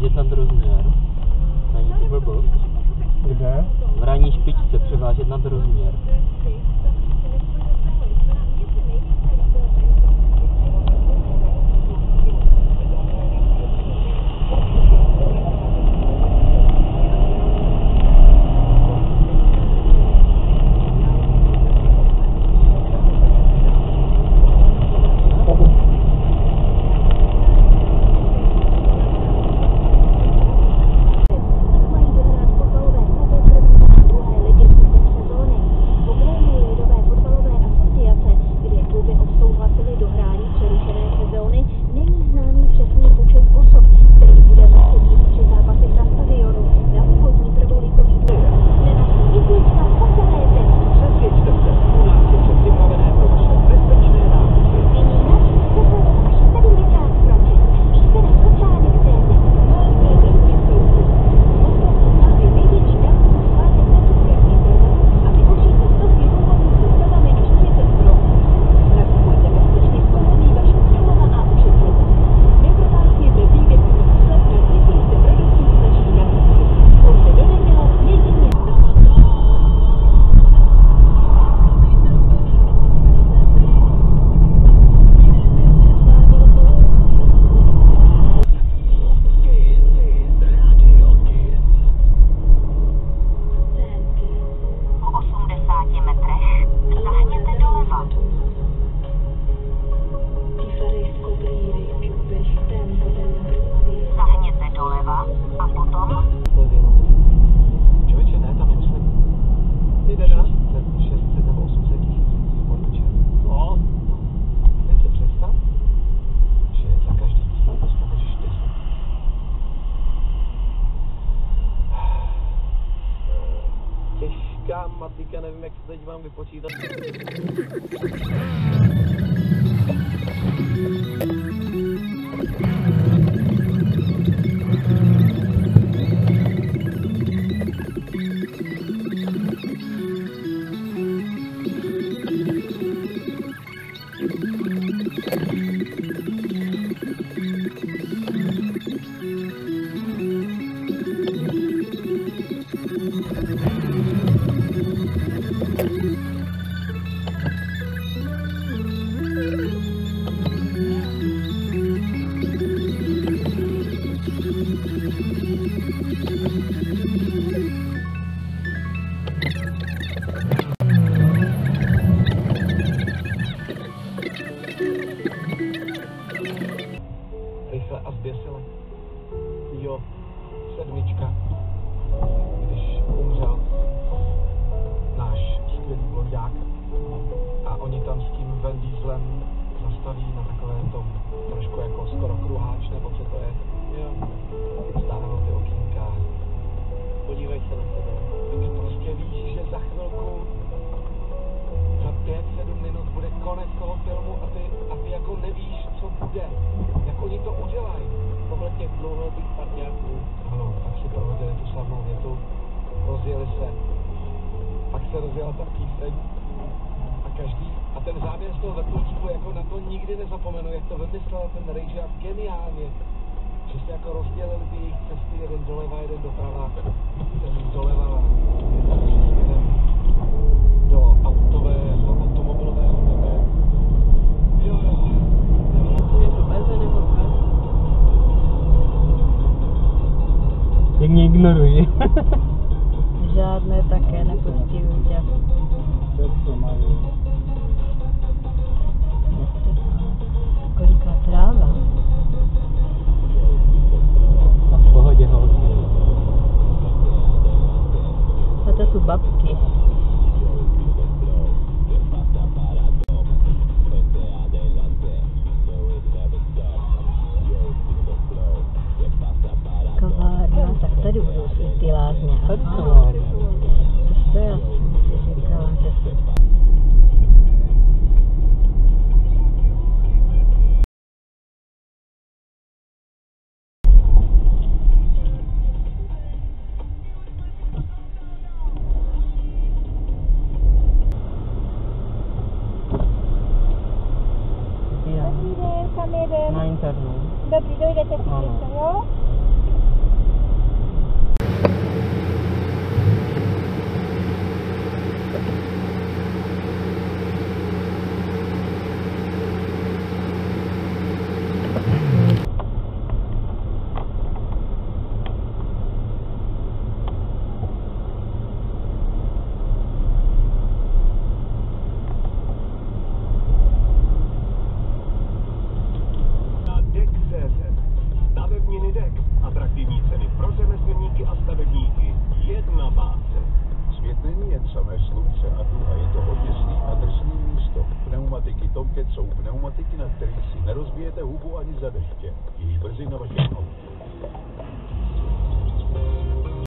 převážet nadrozměr. Není to blbost? Kde? V ranní špičce převážet nadrozměr. Matika, nevím, jak se teď mám vypočítat. Rychle a zběsile. Jo, 7, když umřel náš skvělý blondák a oni tam s tím Van Dieselem zastaví na takovém tom trošku jako skoro kruháč, nebo co to je. Jo. Stáhnou ty okýnka. Podívej se na sebe. A ty prostě víš, že za chvilku, za 5-7 minut bude konec toho filmu a ty jako nevíš, co bude. Jak oni to udělají. Tohle těch dlouholetých parťáků. Ano, tak si prohodili tu slavnou větu, rozjeli se, pak se rozjela ta píseň a ten záběr z toho vrtulníku, jako na to nikdy nezapomenu, jak to vymyslel ten režisér geniálně, že se jako rozdělili ty jejich cesty, jeden doleva, jeden doprava, ten doleva do automobilového nebe. Jo. Jak mě ignorují. Žádné také nepostihují tě. Koliká tráva. A v pohodě, holky. A to jsou babky. Kavárna, tak tady budou ty lázně. Aha. To já jsem si říkala, že se... Dobrý den, kam jedem? Na internu. Dobrý, dojdete si, jo? Jacket jsou pneumatiky, na kterých si nerozbijete hubu ani za deště. Již brzy na vaše